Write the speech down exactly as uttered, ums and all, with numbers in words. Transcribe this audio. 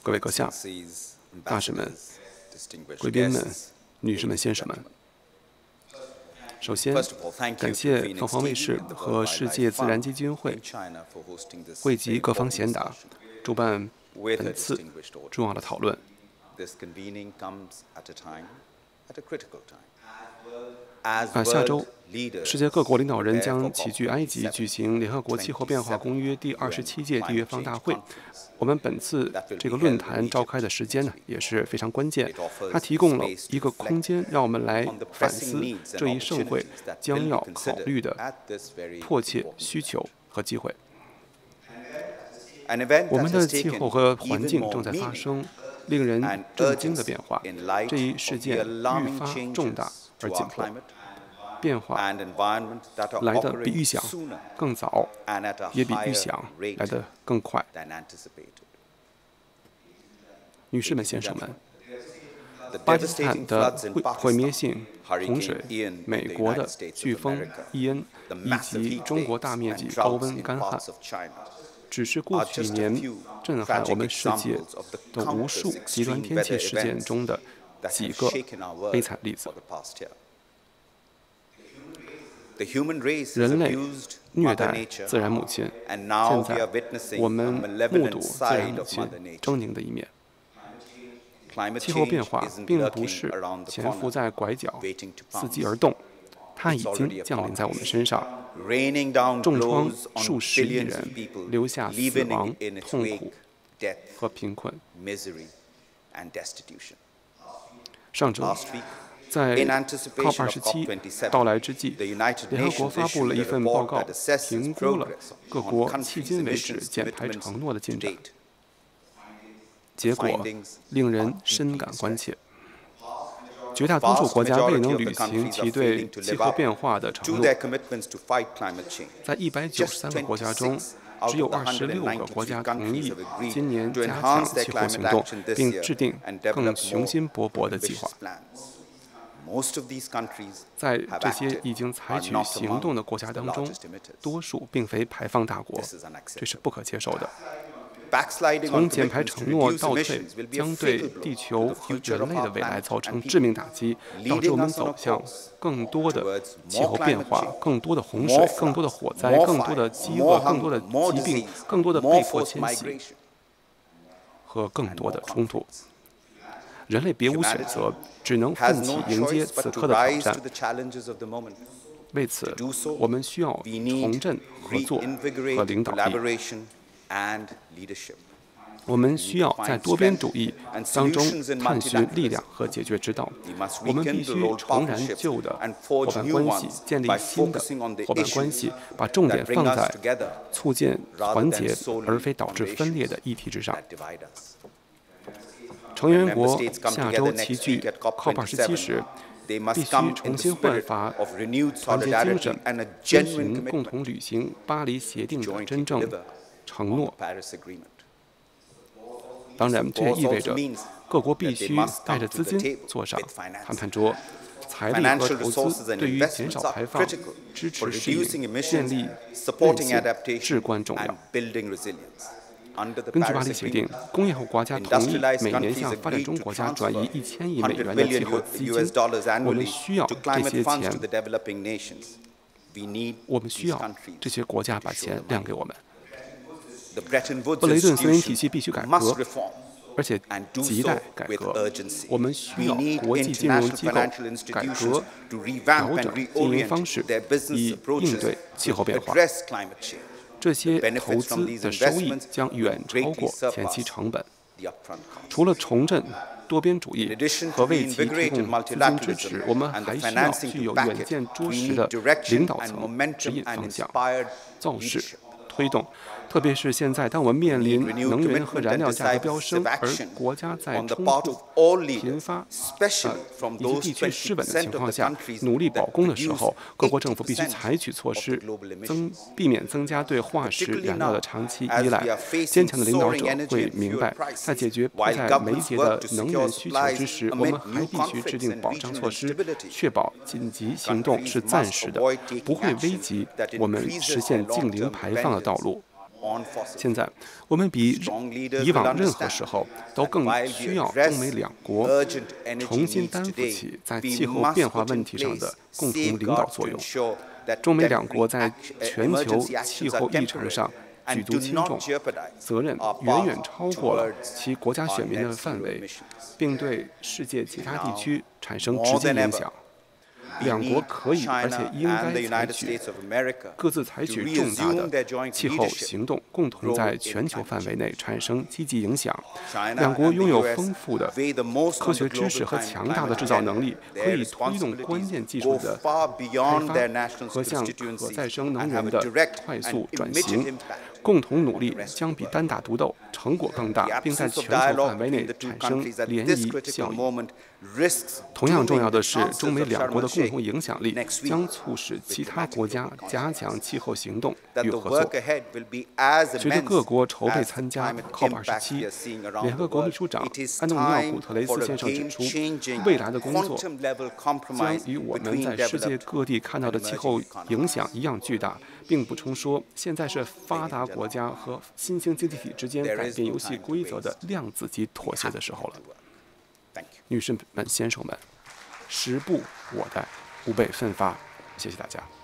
各位阁下、大使们、贵宾们、女士们、先生们，首先，感谢凤凰卫视和世界自然基金会汇集各方贤达，主办本次重要的讨论。啊，下周，世界各国领导人将齐聚埃及举行联合国气候变化公约第二十七届缔约方大会。我们本次这个论坛召开的时间呢，也是非常关键。它提供了一个空间，让我们来反思这一盛会将要考虑的迫切需求和机会。我们的气候和环境正在发生令人震惊的变化，这一事件愈发重大而紧迫，变化来得比预想更早，也比预想来得更快。女士们、先生们，巴基斯坦的毁灭性洪水、美国的飓风伊恩以及中国大面积高温干旱，只是过去一年震撼我们世界的无数极端天气事件中的几个悲惨例子。人类虐待自然母亲，现在我们目睹自然母亲狰狞的一面。气候变化并不是潜伏在拐角、伺机而动，它已经降临在我们身上，重创数十亿人，留下死亡、痛苦和贫困。上周，在 C O P 二十七到来之际，联合国发布了一份报告，评估了各国迄今为止减排承诺的进展。结果令人深感关切。绝大多数国家未能履行其对气候变化的承诺。在一百九十三个国家中，只有二十六个国家同意今年加强气候行动，并制定更雄心勃勃的计划。在这些已经采取行动的国家当中，多数并非排放大国，这是不可接受的。从减排承诺倒退，将对地球和人类的未来造成致命打击，导致我们走向更多的气候变化、更多的洪水、更多的火灾、更多的饥饿、更多的疾病、更多的被迫迁徙和更多的冲突。人类别无选择，只能奋起迎接此刻的挑战。为此，我们需要重振合作和领导力。我们需要在多边主义当中探寻力量和解决之道。我们必须重燃旧的伙伴关系，建立新的伙伴关系，把重点放在促进团结而非导致分裂的议题之上。成员国下周齐聚 C O P 二十七时，必须重新焕发团结精神，遵循共同履行巴黎协定的真正承诺。当然，这也意味着各国必须带着资金坐上谈判桌，财力和投资对于减少排放、支持适应、建立韧性至关重要。根据巴黎协定，工业后国家同意每年向发展中国家转移一千亿美元的气候基金。我们需要这些钱，我们需要这些国家把钱亮给我们。布雷顿森林体系必须改革，而且亟待改革。我们需要国际金融机构改革、调整经营方式，以应对气候变化。这些投资的收益将远超过前期成本。除了重振多边主义和为其提供资金支持，我们还需要具有远见卓识的领导层指引方向、造势、推动。特别是现在，当我们面临能源和燃料价格飙升，而国家在冲突频发、呃、以及地区失稳的情况下，努力保供的时候，各国政府必须采取措施，增避免增加对化石燃料的长期依赖。坚强的领导者会明白，在解决迫在眉睫的能源需求之时，我们还必须制定保障措施，确保紧急行动是暂时的，不会危及我们实现净零排放的道路。 现在，我们比以往任何时候都更需要中美两国重新担负起在气候变化问题上的共同领导作用。中美两国在全球气候议程上举足轻重，责任远远超过了其国家选民的范围，并对世界其他地区产生直接影响。两国可以而且应该采取各自采取重大的气候行动，共同在全球范围内产生积极影响。两国拥有丰富的科学知识和强大的制造能力，可以推动关键技术的开发和向可再生能源的快速转型。共同努力将比单打独斗成果更大，并在全球范围内产生涟漪效应。同样重要的是，中美两国的共同影响力将促使其他国家加强气候行动与合作。随着各国筹备参加 C O P 二十七，联合国秘书长安东尼奥·古特雷斯先生指出，未来的工作将与我们在世界各地看到的气候影响一样巨大，并补充说，现在是发达国家和新兴经济体之间改变游戏规则的量子级妥协的时候了。女士们、先生们，时不我待，吾辈奋发。谢谢大家。